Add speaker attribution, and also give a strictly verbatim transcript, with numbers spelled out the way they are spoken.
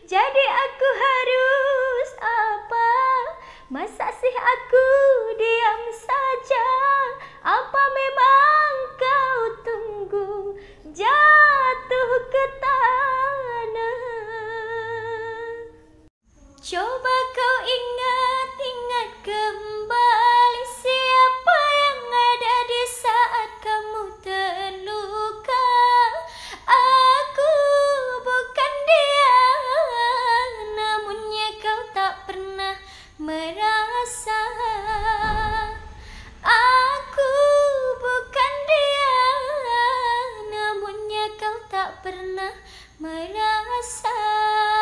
Speaker 1: Jadi aku harus apa? Masa sih aku diam saja? Apa memang kau tunggu jatuh ke tanah? Coba kau ingat-ingat kembali siapa yang ada di saat kamu terluka. Aku bukan dia, namunnya kau tak pernah merasa. Aku bukan dia, namunnya kau tak pernah merasa.